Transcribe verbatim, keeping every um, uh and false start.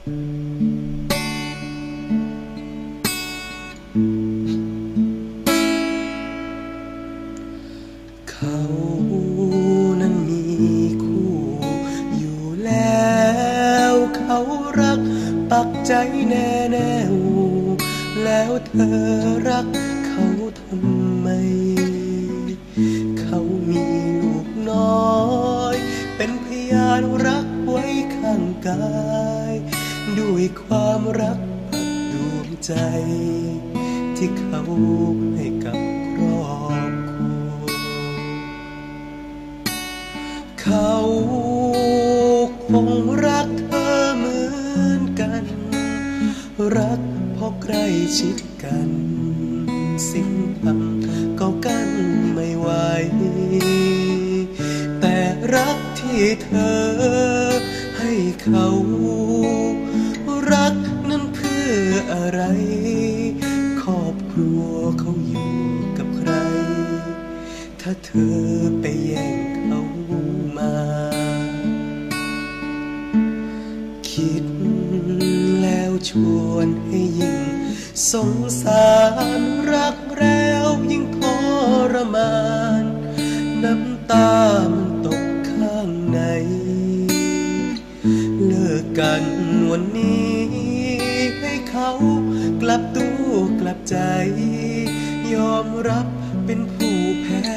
เขานั้นมีคู่อยู่แล้วเขารักปักใจแน่แน่วแล้วเธอรักเขาทำไมเขามีลูกน้อยเป็นพยานรักไว้ข้างกายด้วยความรักปักดวงใจที่เขาให้กับครอบครัวเขาคงรักเธอเหมือนกันรักเพราะใกล้ชิดกันสิ่งทำก็กั้นไม่ไหวแต่รักที่เธอให้เขารักนั้นเพื่ออะไรครอบครัวเขาอยู่กับใครถ้าเธอไปแย่งเขามาคิดแล้วชวนให้ยิ่งสงสารรักแล้วยิ่งทรมานน้ำตามันตกข้างในเลิกกันวันนี้ให้เขากลับตัวกลับใจยอมรับเป็นผู้แพ้